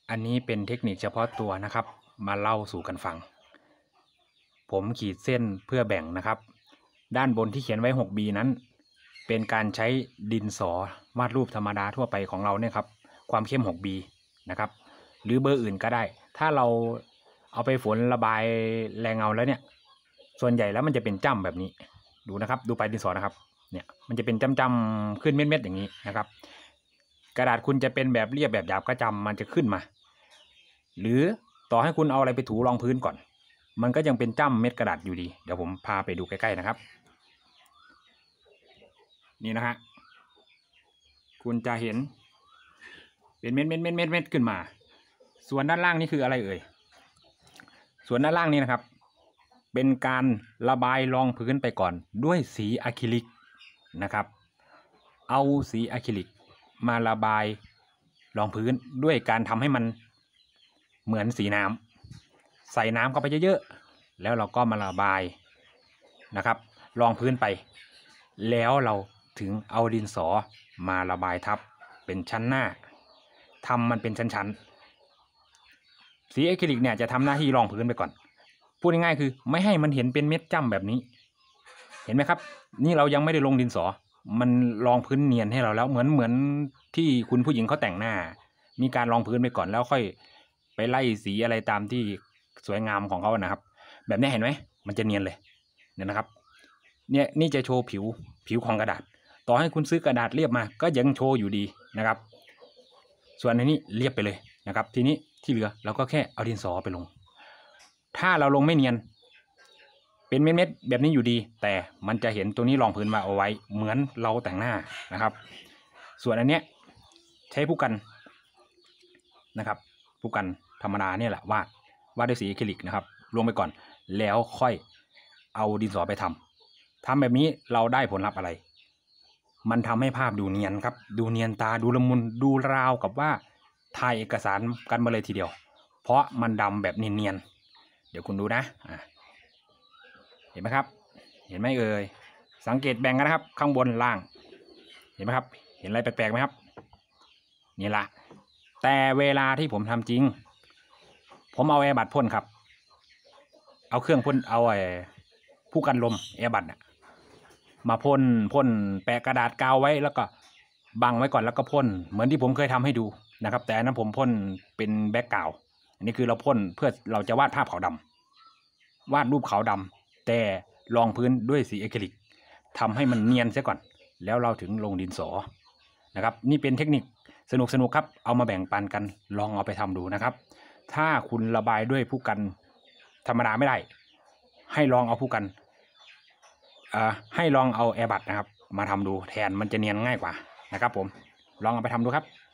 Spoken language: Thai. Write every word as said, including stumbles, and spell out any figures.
อันนี้เป็นเทคนิคเฉพาะตัวนะครับมาเล่าสู่กันฟังผมขีดเส้นเพื่อแบ่งนะครับด้านบนที่เขียนไว้ หกบี นั้นเป็นการใช้ดินสอวาดรูปธรรมดาทั่วไปของเราเนี่ยครับความเข้ม หกบี นะครับหรือเบอร์อื่นก็ได้ถ้าเราเอาไปฝนระบายแรงเงาแล้วเนี่ยส่วนใหญ่แล้วมันจะเป็นจ้ำแบบนี้ดูนะครับดูปลายดินสอนะครับเนี่ยมันจะเป็นจ้ำๆขึ้นเม็ดๆอย่างนี้นะครับกระดาษคุณจะเป็นแบบเรียบแบบหยาบก็จำมันจะขึ้นมาหรือต่อให้คุณเอาอะไรไปถูรองพื้นก่อนมันก็ยังเป็นจ้ำเม็ดกระดาษอยู่ดีเดี๋ยวผมพาไปดูใกล้ๆนะครับนี่นะฮะคุณจะเห็นเป็นเม็ดเม็ดเม็ดเม็ดเม็ดขึ้นมาส่วนด้านล่างนี่คืออะไรเอ่ยส่วนด้านล่างนี้นะครับเป็นการระบายรองพื้นไปก่อนด้วยสีอะคริลิกนะครับเอาสีอะคริลิกมาระบายรองพื้นด้วยการทำให้มันเหมือนสีน้ำใส่น้ำเข้าไปเยอะๆแล้วเราก็มาระบายนะครับรองพื้นไปแล้วเราถึงเอาดินสอมาระบายทับเป็นชั้นหน้าทำมันเป็นชั้นๆสีอะคริลิกเนี่ยจะทำหน้าที่รองพื้นไปก่อนพูดง่ายๆคือไม่ให้มันเห็นเป็นเม็ดจ้ำแบบนี้เห็นไหมครับนี่เรายังไม่ได้ลงดินสอมันรองพื้นเนียนให้เราแล้วเหมือนเหมือนที่คุณผู้หญิงเขาแต่งหน้ามีการรองพื้นไปก่อนแล้วค่อยไปไล่สีอะไรตามที่สวยงามของเขานะครับแบบนี้เห็นไหมมันจะเนียนเลยเนี่ยนะครับเนี่ยนี่จะโชว์ผิวผิวของกระดาษต่อให้คุณซื้อกระดาษเรียบมาก็ยังโชว์อยู่ดีนะครับส่วนในนี้เรียบไปเลยนะครับทีนี้ที่เหลือเราก็แค่เอาดินสอไปลงถ้าเราลงไม่เนียนเป็นเม็ดๆแบบนี้อยู่ดีแต่มันจะเห็นตัวนี้รองพื้นมาเอาไว้เหมือนเราแต่งหน้านะครับส่วนอันเนี้ยใช้ผู้กันนะครับผู้กันธรรมดาเนี่ยแหละวาดวาดด้วยสีอะคริลิกนะครับลงไปก่อนแล้วค่อยเอาดินสอไปทำทำแบบนี้เราได้ผลลัพธ์อะไรมันทำให้ภาพดูเนียนครับดูเนียนตาดูละมุนดูราวกับว่าถ่ายเอกสารกันมาเลยทีเดียวเพราะมันดำแบบเนียนๆเดี๋ยวคุณดูนะอ่ะเห็นไหมครับเห็นไหมเอ่ยสังเกตแบ่งกันนะครับข้างบนล่างเห็นไหมครับเห็นอะไรแปลกๆไหมครับนี่ละแต่เวลาที่ผมทำจริงผมเอาแอร์บัดพ่นครับเอาเครื่องพ่นเอาไอ้ผู้กันลมแอร์บัดมาพ่นพ่นแปะกระดาษกาวไว้แล้วก็บังไว้ก่อนแล้วก็พ่นเหมือนที่ผมเคยทำให้ดูนะครับแต่อันนั้นผมพ่นเป็นแบ็กกราวด์อันนี้คือเราพ่นเพื่อเราจะวาดภาพขาวดำวาดรูปขาวดำแต่รองพื้นด้วยสีอะคริลิกทำให้มันเนียนเสียก่อนแล้วเราถึงลงดินสอนะครับนี่เป็นเทคนิคสนุกสนุกครับเอามาแบ่งปันกันลองเอาไปทำดูนะครับถ้าคุณระบายด้วยผู้กันธรรมดาไม่ได้ให้ลองเอาผู้กันให้ลองเอาแอร์บัดนะครับมาทำดูแทนมันจะเนียนง่ายกว่านะครับผมลองเอาไปทำดูครับ